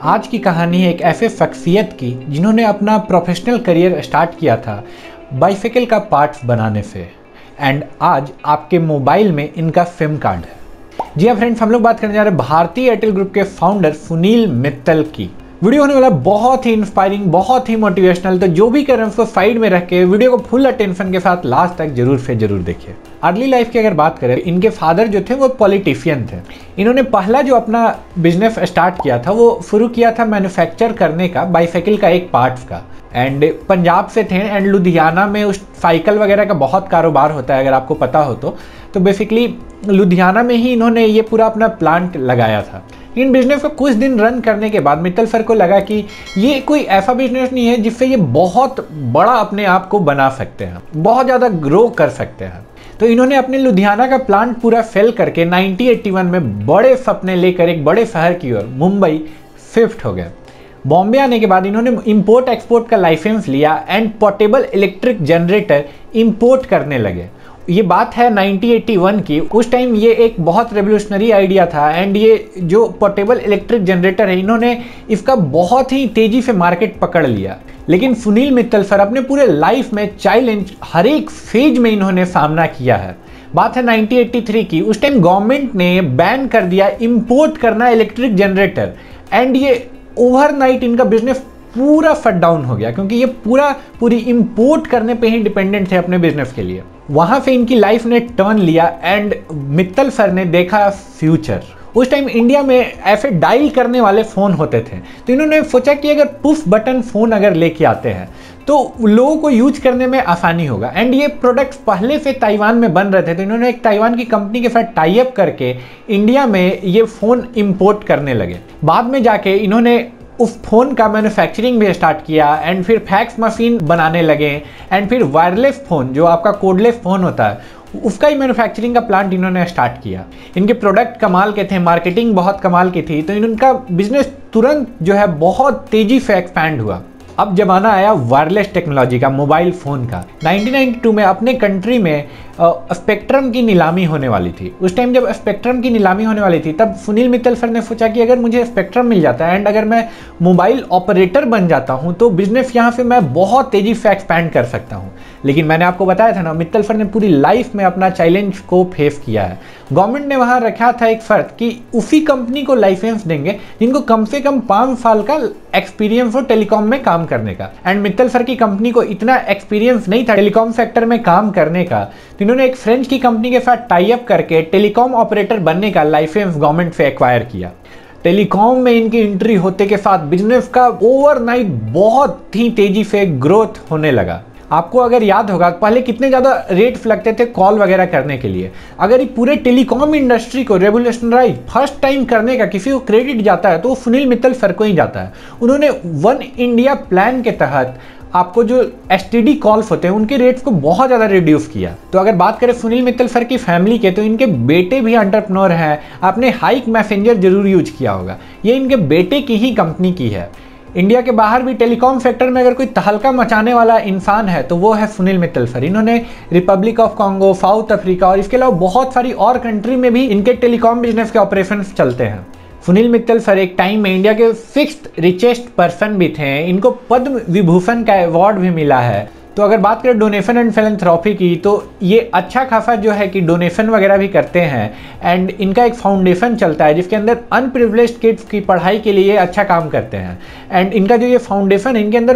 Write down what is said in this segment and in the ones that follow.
आज की कहानी है एक ऐसे शख्सियत की जिन्होंने अपना प्रोफेशनल करियर स्टार्ट किया था बाइसाइकिल का पार्ट्स बनाने से, एंड आज आपके मोबाइल में इनका सिम कार्ड है। जी हाँ फ्रेंड्स, हम लोग बात करने जा रहे हैं भारतीय एयरटेल ग्रुप के फाउंडर सुनील मित्तल की। वीडियो होने वाला बहुत ही इंस्पायरिंग, बहुत ही मोटिवेशनल, तो जो भी कर रहे हैं उसको साइड में रख के वीडियो को फुल अटेंशन के साथ लास्ट तक जरूर से जरूर देखिए। अर्ली लाइफ की अगर बात करें, इनके फादर जो थे वो पॉलिटिशियन थे। इन्होंने पहला जो अपना बिजनेस स्टार्ट किया था वो शुरू किया था मैन्युफैक्चर करने का, बाइसाइकिल का एक पार्ट्स का, एंड पंजाब से थे। एंड लुधियाना में उस साइकिल वगैरह का बहुत कारोबार होता है, अगर आपको पता हो तो बेसिकली लुधियाना में ही इन्होंने ये पूरा अपना प्लांट लगाया था। इन बिजनेस को कुछ दिन रन करने के बाद मित्तल सर को लगा कि ये कोई ऐसा बिजनेस नहीं है जिससे ये बहुत बड़ा अपने आप को बना सकते हैं, बहुत ज़्यादा ग्रो कर सकते हैं। तो इन्होंने अपने लुधियाना का प्लांट पूरा फेल करके 1981 में बड़े सपने लेकर एक बड़े शहर की ओर मुंबई शिफ्ट हो गए। बॉम्बे आने के बाद इन्होंने इंपोर्ट एक्सपोर्ट का लाइसेंस लिया and portable electric generator import करने लगे। ये बात है 1981 की। उस टाइम ये एक बहुत रेवोल्यूशनरी आइडिया था, एंड ये जो पोर्टेबल इलेक्ट्रिक जनरेटर है, इन्होंने इसका बहुत ही तेजी से मार्केट पकड़ लिया। लेकिन सुनील मित्तल सर अपने पूरे लाइफ में चैलेंज हर एक फेज में इन्होंने सामना किया है। बात है 1983 की। उस टाइम गवर्नमेंट ने बैन कर दिया इंपोर्ट करना इलेक्ट्रिक जनरेटर, एंड ये ओवरनाइट इनका बिजनेस पूरा शट डाउन हो गया, क्योंकि ये पूरी इंपोर्ट करने पे ही डिपेंडेंट थे अपने बिजनेस के लिए। वहां से इनकी लाइफ ने टर्न लिया एंड मित्तल सर ने देखा फ्यूचर। उस टाइम इंडिया में ऐसे डायल करने वाले फ़ोन होते थे, तो इन्होंने सोचा कि अगर पुश बटन फ़ोन अगर लेके आते हैं तो लोगों को यूज करने में आसानी होगा। एंड ये प्रोडक्ट्स पहले से ताइवान में बन रहे थे, तो इन्होंने एक ताइवान की कंपनी के साथ टाई अप करके इंडिया में ये फ़ोन इंपोर्ट करने लगे। बाद में जाके इन्होंने उस फ़ोन का मैन्युफैक्चरिंग भी स्टार्ट किया, एंड फिर फैक्स मशीन बनाने लगे, एंड फिर वायरलेस फ़ोन जो आपका कोडलेस फ़ोन होता है उसका ही मैन्युफैक्चरिंग का प्लांट इन्होंने स्टार्ट किया। इनके प्रोडक्ट कमाल के थे, मार्केटिंग बहुत कमाल की थी, तो इनका बिजनेस तुरंत जो है बहुत तेजी से एक्सपैंड हुआ। अब जमाना आया वायरलेस टेक्नोलॉजी का, मोबाइल फ़ोन का। 1992 में अपने कंट्री में स्पेक्ट्रम की नीलामी होने वाली थी। उस टाइम जब स्पेक्ट्रम की नीलामी होने वाली थी, तब सुनील मित्तल सर ने सोचा कि अगर मुझे स्पेक्ट्रम मिल जाता है एंड अगर मैं मोबाइल ऑपरेटर बन जाता हूं, तो बिजनेस यहाँ से मैं बहुत तेज़ी से एक्सपैंड कर सकता हूँ। लेकिन मैंने आपको बताया था ना, मित्तल सर ने पूरी लाइफ में अपना चैलेंज को फेस किया है। गवर्नमेंट ने वहाँ रखा था एक शर्त कि उसी कंपनी को लाइसेंस देंगे जिनको कम से कम 5 साल का एक्सपीरियंस हो टेलीकॉम में काम करने का। एंड मित्तल सर की कंपनी को इतना एक्सपीरियंस नहीं था टेलीकॉम सेक्टर में काम करने का, तो इन्होंने एक फ्रेंच की कंपनी के साथ टाई अप करके टेलीकॉम ऑपरेटर बनने का लाइसेंस गवर्नमेंट से एक्वायर किया। टेलीकॉम में इनकी एंट्री होते के साथ बिजनेस का ओवरनाइट बहुत ही तेजी से ग्रोथ होने लगा। आपको अगर याद होगा, पहले कितने ज़्यादा रेट्स लगते थे कॉल वगैरह करने के लिए। अगर ये पूरे टेलीकॉम इंडस्ट्री को रेवोल्यूशनराइज फर्स्ट टाइम करने का किसी को क्रेडिट जाता है तो वो सुनील मित्तल सर को ही जाता है। उन्होंने वन इंडिया प्लान के तहत आपको जो एसटीडी कॉल्स होते हैं उनके रेट्स को बहुत ज़्यादा रिड्यूस किया। तो अगर बात करें सुनील मित्तल सर की फैमिली के, तो इनके बेटे भी एंटरप्रेन्योर हैं। आपने हाइक मैसेंजर जरूर यूज किया होगा, ये इनके बेटे की ही कंपनी की है। इंडिया के बाहर भी टेलीकॉम सेक्टर में अगर कोई तहलका मचाने वाला इंसान है तो वो है सुनील मित्तल सर। इन्होंने republic of Congo, South Africa और इसके अलावा बहुत सारी और कंट्री में भी इनके टेलीकॉम बिजनेस के ऑपरेशन चलते हैं। सुनील मित्तल सर एक टाइम में इंडिया के 6th रिचेस्ट पर्सन भी थे। इनको पद्म विभूषण का अवार्ड भी मिला है। तो अगर बात करें डोनेशन एंड फिलैंथ्रोपी की, तो ये अच्छा खासा जो है कि डोनेशन वगैरह भी करते हैं, एंड इनका एक फाउंडेशन चलता है जिसके अंदर अनप्रिविलेज्ड किड्स की पढ़ाई के लिए अच्छा काम करते हैं। एंड इनका जो ये फाउंडेशन है, इनके अंदर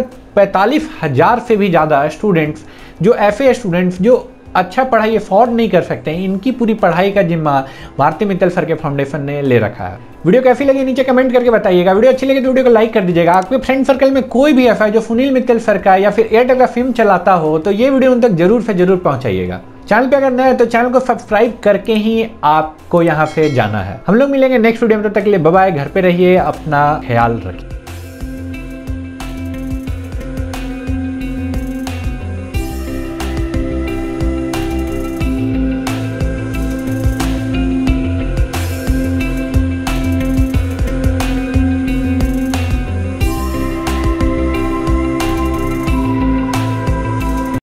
45,000 से भी ज़्यादा स्टूडेंट्स, जो ऐसे स्टूडेंट्स जो अच्छा पढ़ाई अफोर्ड नहीं कर सकते हैं, इनकी पूरी पढ़ाई का जिम्मा भारतीय मित्तल सर के फाउंडेशन ने ले रखा है। वीडियो कैसी लगी नीचे कमेंट करके बताइएगा। वीडियो अच्छी लगी तो वीडियो को लाइक कर दीजिएगा। आपके फ्रेंड सर्कल में कोई भी ऐसा है जो सुनील मित्तल सर का या फिर एयरटेल का सिम चलाता हो, तो ये वीडियो उन तक जरूर से जरूर पहुंचाइएगा। चैनल पे अगर नए हैं तो चैनल को सब्सक्राइब करके ही आपको यहाँ से जाना है। हम लोग मिलेंगे नेक्स्ट वीडियो में, तब तक के लिए बाय बाय। घर पे रहिए, अपना ख्याल रखिए।